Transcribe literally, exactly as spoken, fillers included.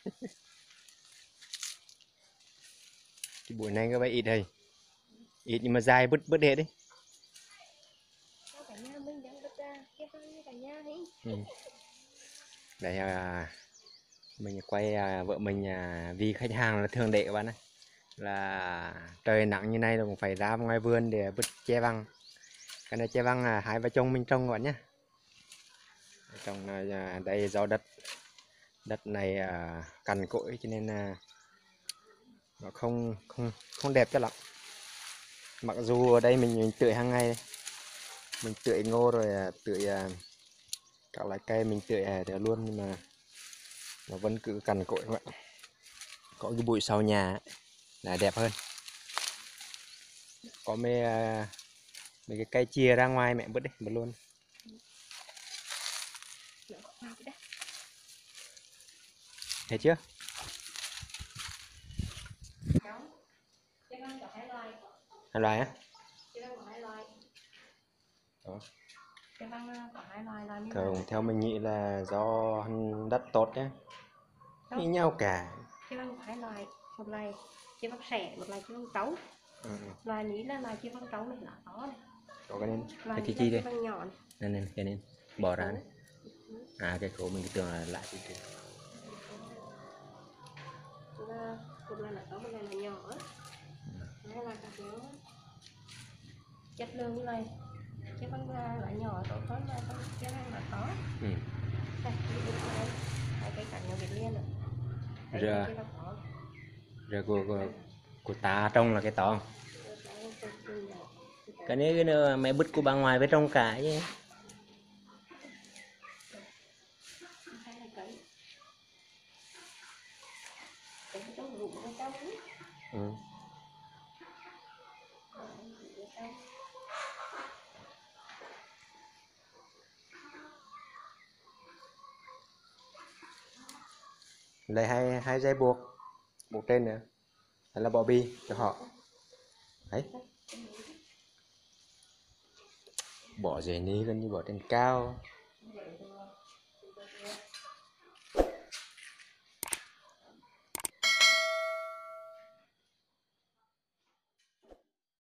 Cái buổi này có vẻ ít đây, ít nhưng mà dài bứt bứt hết đấy. Ừ. Đây à, mình quay à, vợ mình à, vì khách hàng là thường để các bạn này, là trời nắng như này là cũng phải ra ngoài vườn để bứt che văng. Cái này che văng là hai vợ chồng mình trồng các bạn nhé. Trồng à, đây do đất đất này à, cằn cỗi cho nên là nó không không không đẹp cho lắm. Mặc dù ở đây mình, mình tưới hàng ngày, mình tưới ngô rồi à, tưới à, các loại cây mình tưới hè đều luôn, nhưng mà nó vẫn cứ cằn cỗi các bạn. Có cái bụi sau nhà là đẹp hơn. Có mấy à, mấy cái cây chia ra ngoài mẹ bứt đấy bứt luôn. Thấy chưa? Hai loài á? Đó. Thường theo mình nghĩ là do đất tốt nhé, như nhau cả. Chứ không phải loài, một loài chim bắp sẻ, một loài chim bắp trấu. Ừ. Loài ní là loài chim bắp trấu này là có này. Có cái nên Loài cái chi chi đây nhỏ này. nên nên cái nên bỏ ra này. À cái cổ mình tưởng là lại chi chi. Một loài là có, một loài là nhỏ á. Hai loài cặp nhau á. Chất lượng như này, chứ con loại nhỏ tốt hơn mà con cái này là có. Ừ. Đây, đây, đây, cái cạnh nhau biệt liên rồi. Rồi, rồi của, của, của ta trông là cái to. Cái này cái nữa mẹ bứt của bà ngoài với trong cả chứ. Ừ. Lấy hai hai dây buộc buộc trên nữa, hay là bỏ bi cho họ đấy, bỏ dây ní gần như bỏ trên cao.